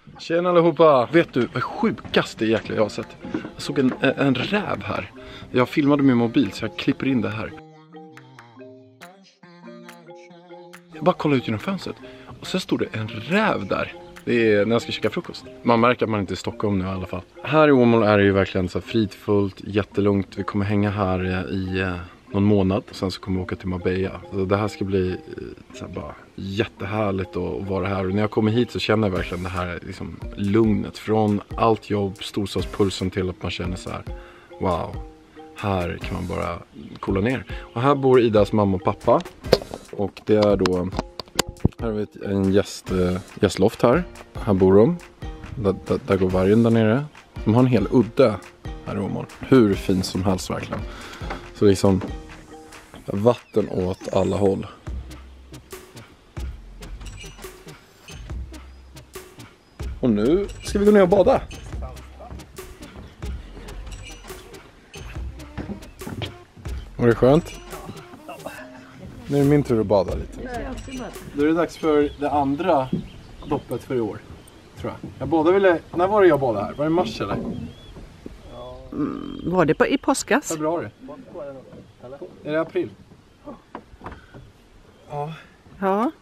Tjena allihopa! Vet du vad sjukaste jäkla jag har sett? Jag såg en räv här. Jag filmade med mobil så jag klipper in det här. Jag bara kollar ut genom fönstret. Och så stod det en räv där. Det är när jag ska käka frukost. Man märker att man inte är i Stockholm nu i alla fall. Här i Åmål är det ju verkligen så fridfullt, jättelugnt. Vi kommer hänga här i någon månad. Och sen så kommer vi åka till Marbella. Så det här ska bli så här bara jättehärligt att vara här. Och när jag kommer hit så känner jag verkligen det här liksom lugnet. Från allt jobb, storstadspulsen till att man känner så här: wow, här kan man bara kolla ner. Och här bor Idas mamma och pappa. Och det är då... Här har vi en gästloft här. Här bor de. Där går vargen där nere. De har en hel udde här i Åmål. Hur fint som helst verkligen. Så liksom vatten åt alla håll. Och nu ska vi gå ner och bada. Var det skönt? Nu är det min tur att bada lite. Då är det dags för det andra doppet för i år, tror jag. När var det jag badade här? Var det mars eller? Var det i påskas? Februari. Är det april? Ja. Ja.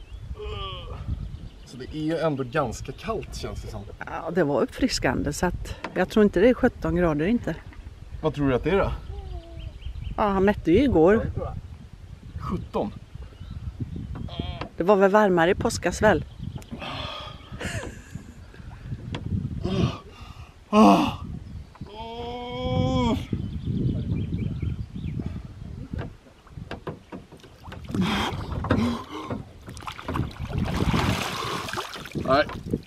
Så det är ju ändå ganska kallt, känns det som. Ja, det var uppfriskande så att jag tror inte det är 17 grader inte. Vad tror du att det är då? Ja, han mätte ju igår. 17. Det var väl varmare i påskas väl? Nej.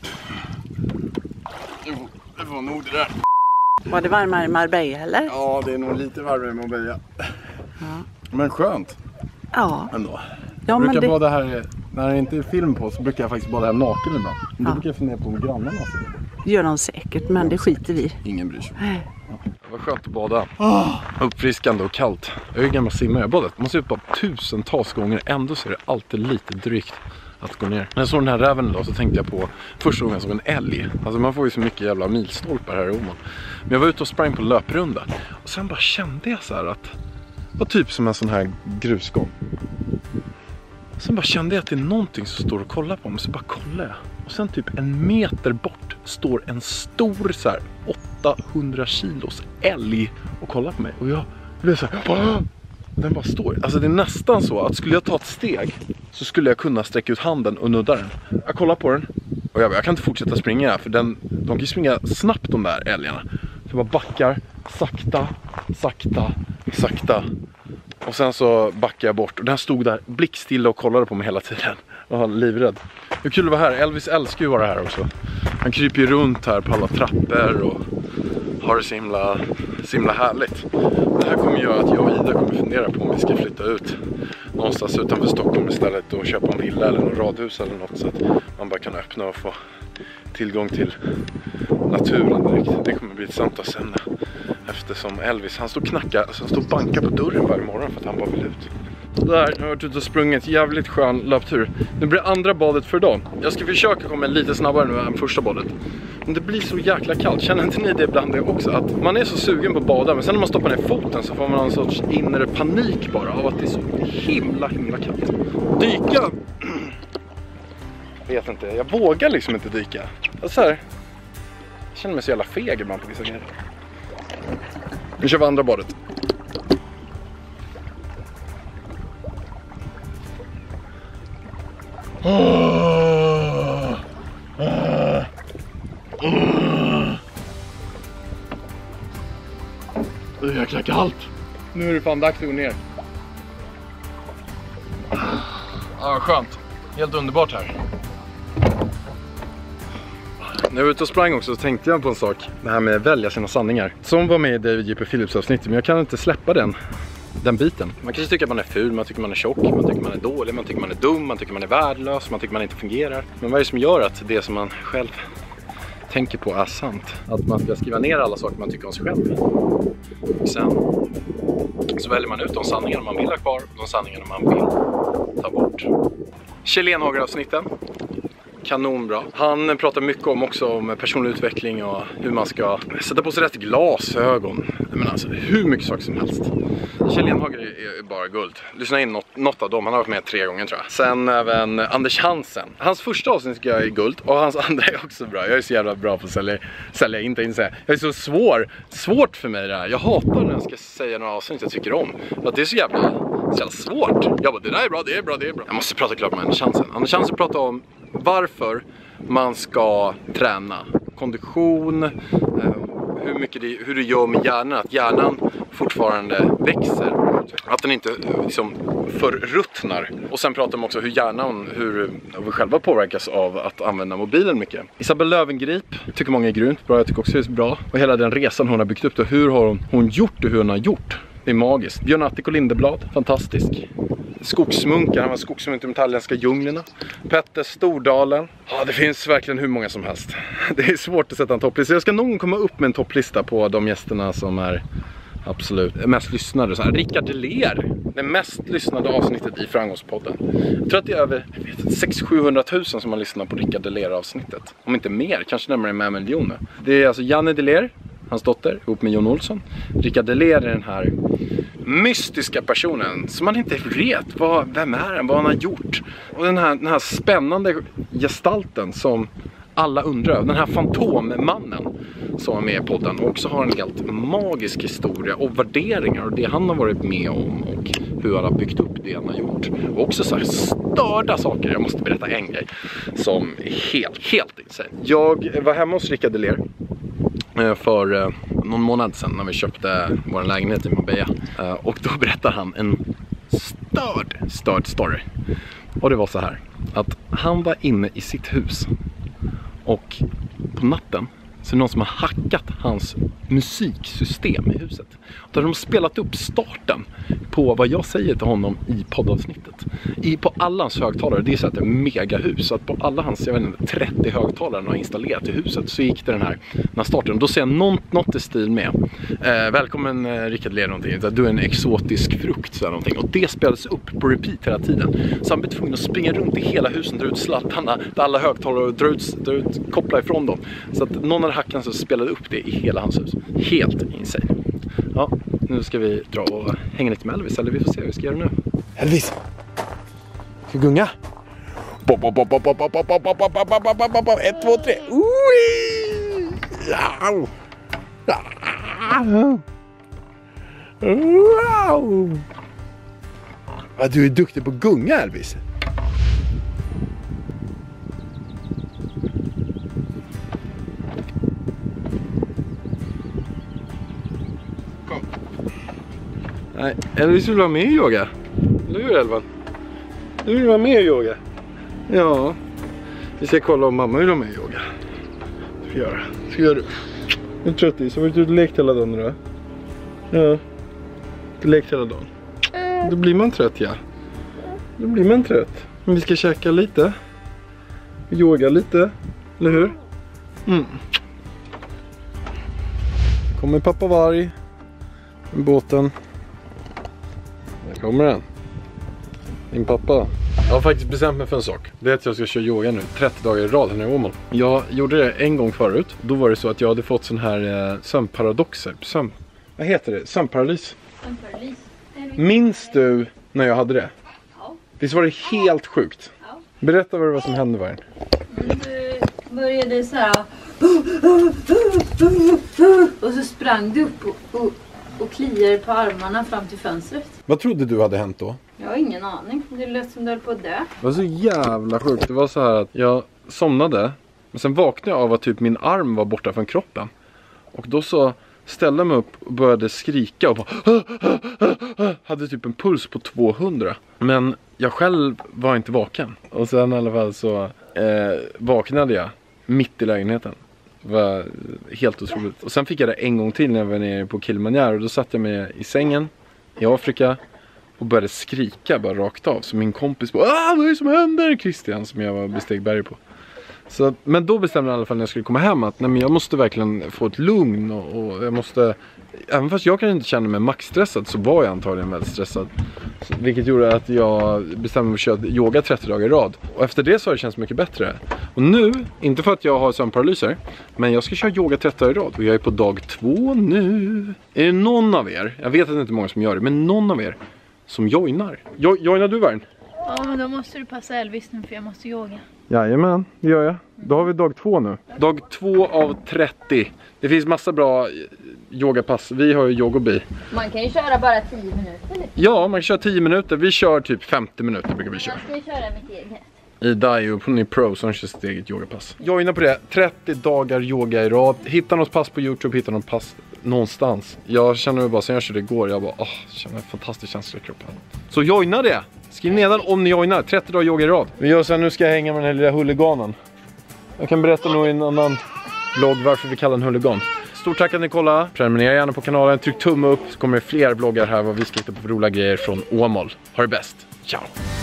Det var nog det där. Var det varmare i Marbella eller? Ja, det är nog lite varmare i Marbella. Ja. Men skönt. Ja. Ändå. Ja, Jag brukar men bada här, när det inte är film på så brukar jag faktiskt bada här naken ibland. Men då brukar jag fundera på om grannarna ser. Gör de säkert, men det skiter vi. Ingen bryr sig. Det var skönt att bada. Uppfriskande och kallt. Jag är gammal simmare, jag har badat. Man ser ut bara tusentals gånger. Ändå så är det alltid lite drygt att gå ner. När jag såg den här räven idag så tänkte jag på första gången jag såg en älg. Alltså man får ju så mycket jävla milstolpar här i Åmål. Men jag var ute och sprang på löprunda. Och sen bara kände jag så här att det var typ som en sån här grusgång. Sen bara kände jag att det är någonting som står och kollar på mig. Så bara kollar jag. Och sen typ en meter bort står en stor så här 800 kilos älg och kollar på mig. Och jag blev så här... Den bara står. Alltså det är nästan så att skulle jag ta ett steg så skulle jag kunna sträcka ut handen och nudda den. Jag kollar på den. Och jag kan inte fortsätta springa för de kan ju springa snabbt de där älgarna. Så jag bara backar. Sakta. Och sen så backar jag bort. Och den stod där blickstilla och kollade på mig hela tiden. Jag var livrädd. Hur kul att vara här. Elvis älskar ju att vara här också. Han kryper ju runt här på alla trappor och har det så himla härligt. Det här kommer göra att jag och Ida kommer fundera på om vi ska flytta ut någonstans utanför Stockholm istället och köpa en villa eller en radhus eller något så att man bara kan öppna och få tillgång till naturen direkt. Det kommer bli ett samtalsämne eftersom Elvis, han står och knackar, alltså han står och bankar på dörren varje morgon för att han bara vill ut. Där, jag har varit ute och sprungit, jävligt skön löptur. Nu blir andra badet för idag. Jag ska försöka komma lite snabbare nu än första badet. Men det blir så jäkla kallt. Känner inte ni det ibland också? Att man är så sugen på att bada, men sen när man stoppar ner foten så får man en sorts inre panik bara av att det är så himla kallt. Dyka! Jag vet inte, jag vågar liksom inte dyka. Alltså här, jag känner mig så jävla feg ibland på vissa grejer. Nu kör vi andra badet. Det är jäkla kallt. Nu är det fan dags att gå ner. Ja, skönt. Helt underbart här. När jag var ute och sprang också så tänkte jag på en sak. Det här med att välja sina sanningar. Som var med i David J.P. Phillips avsnittet. Men jag kan inte släppa den biten. Man kanske tycker att man är ful, man tycker man är tjock, man tycker man är dålig, man tycker man är dum, man tycker man är värdelös, man tycker man inte fungerar. Men vad är det som gör att det som man själv tänker på är sant? Att man ska skriva ner alla saker man tycker om sig själv. Och sen så väljer man ut de sanningar man vill ha kvar och de sanningar man vill ta bort. Kjell Enhager-avsnitten. kanonbra. Han pratar mycket om personlig utveckling och hur man ska sätta på sig rätt glasögon. Men alltså, hur mycket saker som helst. Kjell Enhager är bara guld. Lyssna in något av dem, han har varit med 3 gånger tror jag. Sen även Anders Hansen. Hans första avsnitt tycker jag är guld och hans andra är också bra. Jag är så jävla bra på att sälja inte in sig. Jag är så svårt för mig det här. Jag hatar när jag ska säga några avsnitt jag tycker om. Att det är så jävla svårt. Jag bara, det där är bra, det är bra. Jag måste prata klart med Anders Hansen. Anders Hansen pratar om varför man ska träna. Kondition, hur det gör med hjärnan. Att hjärnan fortfarande växer. Att den inte liksom förruttnar. Och sen pratar de också hur vi själva påverkas av att använda mobilen mycket. Isabel Löwengrip tycker många är grymt bra. Jag tycker också det är bra. Och hela den resan hon har byggt upp. Hur har hon gjort det, hur hon har gjort. Det är magiskt. Björn Attic och Lindeblad, fantastisk. Skogsmunkar, han var skogsmunk i de italienska djunglerna. Petter Stordalen. Ja, det finns verkligen hur många som helst. Det är svårt att sätta en topplista. Jag ska nog komma upp med en topplista på de gästerna som är absolut mest lyssnade. Så här, Rickard Deler, det mest lyssnade avsnittet i Framgångspodden. Jag tror att det är över 600-700 000 som har lyssnat på Rickard Deler avsnittet. Om inte mer, kanske närmare med miljoner. Det är alltså Janne Deler, hans dotter, ihop med Jon Olsson. Rickard Deler är den här mystiska personen som man inte vet vem är han, vad han har gjort. Och den här spännande gestalten som alla undrar över. Den här fantommannen som är med i podden och också har en helt magisk historia och värderingar och det han har varit med om och hur han har byggt upp det han har gjort. Och också så här störda saker. Jag måste berätta en grej som är helt insane. Jag var hemma hos Rickard Deler för någon månad sedan när vi köpte vår lägenhet i Marbella. Och då berättar han en störd story. Och det var så här att han var inne i sitt hus och på natten så är det någon som har hackat hans musiksystem i huset. Då har de spelat upp starten på vad jag säger till honom i poddavsnittet. På alla hans högtalare, det är så att det är megahus. Så att på alla hans, jag vet inte, 30 högtalare han har installerat i huset så gick det den här starten. Då ser jag något i stil med välkommen Rickard Ler någonting. Du är en exotisk frukt så här, någonting. Och det spelades upp på repeat hela tiden. Så han blev tvungen att springa runt i hela husen, dra ut sladdarna där alla högtalare och dra ut koppla ifrån dem. Så att någon hade hackat så spelade upp det i hela hans hus. Helt insane. Ja, nu ska vi dra och hänga lite med Elvis, eller vi får se hur vi ska göra nu. Elvis! Ska vi gunga? 1, 2, 3. Vad du är duktig på att gunga, Elvis. Nej, Elvis vill vara med i yoga. Eller hur, Elvan? Du vill vara med i yoga? Ja. Vi ska kolla om mamma vill vara med i yoga. Det ska göra. Det ska göra. Du är trött i, så har du varit ute och lekt hela dagen då? Ja. Du lekt hela dagen. Då blir man trött, ja. Då blir man trött. Men vi ska käka lite. Yoga lite. Eller hur? Mm. Kommer pappa varg. Med båten. Där kommer den. Din pappa. Jag har faktiskt bestämt mig för en sak. Det är att jag ska köra yoga nu 30 dagar i rad här i Åmål. Jag gjorde det en gång förut. Då var det så att jag hade fått sån här sömnparadoxer. Vad heter det? Sömnparalys. Sömnparalys. Minns du när jag hade det? Ja. Visst var det helt sjukt? Ja. Berätta vad det var som hände, Vargen. Du började så här. Och så sprang du upp och kliade på armarna fram till fönstret. Vad trodde du hade hänt då? Jag har ingen aning. Det lät som du höll på att dö. Det var så jävla sjukt. Det var så här att jag somnade. Men sen vaknade jag av att typ min arm var borta från kroppen. Och då så ställde jag mig upp och började skrika. Och bara, hade typ en puls på 200. Men jag själv var inte vaken. Och sen i alla fall så vaknade jag mitt i lägenheten. Det var helt otroligt. Och sen fick jag det en gång till när jag var nere på Kilimanjaro. Och då satt jag mig i sängen i Afrika och började skrika bara rakt av. Så min kompis bara, vad är det som händer? Christian som jag var bestegberg på. Så, men då bestämde jag i alla fall när jag skulle komma hem att nej, men jag måste verkligen få ett lugn och jag måste, även fast jag kan inte känna mig maxstressad så var jag antagligen väldigt stressad. Så, vilket gjorde att jag bestämde mig för att köra yoga 30 dagar i rad. Och efter det så har det känts mycket bättre. Och nu, inte för att jag har sömnparalyser, men jag ska köra yoga 30 dagar i rad och jag är på dag 2 nu. Är det någon av er, jag vet att det inte är många som gör det, men någon av er som joinar? Joinar du Värn? Ja, men då måste du passa Elvis nu för jag måste yoga. Jajamän, det gör jag. Då har vi dag 2 nu. Dag 2 av 30. Det finns massa bra yogapass. Vi har ju Yogobi. Man kan ju köra bara 10 minuter. Ja, man kan köra 10 minuter. Vi kör typ 50 minuter brukar vi köra. Jag ska köra mitt eget. Ida är ju hon är pro så hon kör sitt eget yogapass. Joina på det. 30 dagar yoga i rad. Hitta något pass på YouTube, hitta något pass någonstans. Jag känner mig bara, sen jag körde igår, jag bara, känner en fantastisk känsla i kroppen. Så joina det! Skriv nedan om ni joinar. 30 dagar yoga i rad. Vi gör så här, nu ska jag hänga med den här lilla huliganen. Jag kan berätta nog i en annan vlogg varför vi kallar den huligan. Stort tack att ni kollade. Prenumerera gärna på kanalen. Tryck tumme upp så kommer det fler vloggar här vad vi ska hitta på roliga grejer från Åmål. Ha det bäst. Ciao!